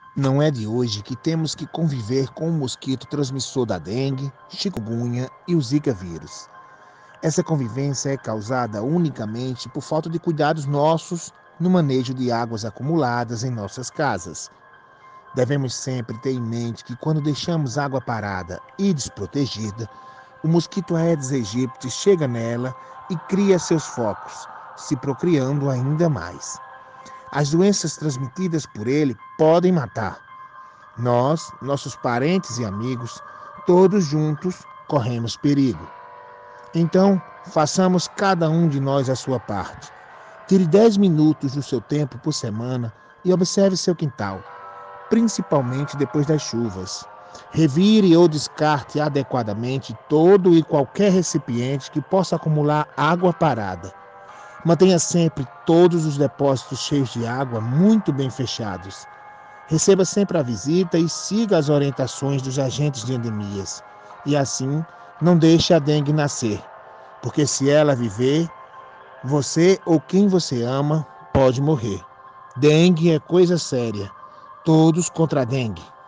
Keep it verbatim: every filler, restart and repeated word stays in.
Não é de hoje que temos que conviver com o mosquito transmissor da dengue, chikungunya e o zika vírus. Essa convivência é causada unicamente por falta de cuidados nossos no manejo de águas acumuladas em nossas casas. Devemos sempre ter em mente que quando deixamos água parada e desprotegida, o mosquito Aedes aegypti chega nela e cria seus focos, se procriando ainda mais. As doenças transmitidas por ele podem matar. Nós, nossos parentes e amigos, todos juntos corremos perigo. Então, façamos cada um de nós a sua parte. Tire dez minutos do seu tempo por semana e observe seu quintal, principalmente depois das chuvas. Revire ou descarte adequadamente todo e qualquer recipiente que possa acumular água parada. Mantenha sempre todos os depósitos cheios de água muito bem fechados. Receba sempre a visita e siga as orientações dos agentes de endemias. E assim, não deixe a dengue nascer, porque se ela viver, você ou quem você ama pode morrer. Dengue é coisa séria. Todos contra a dengue.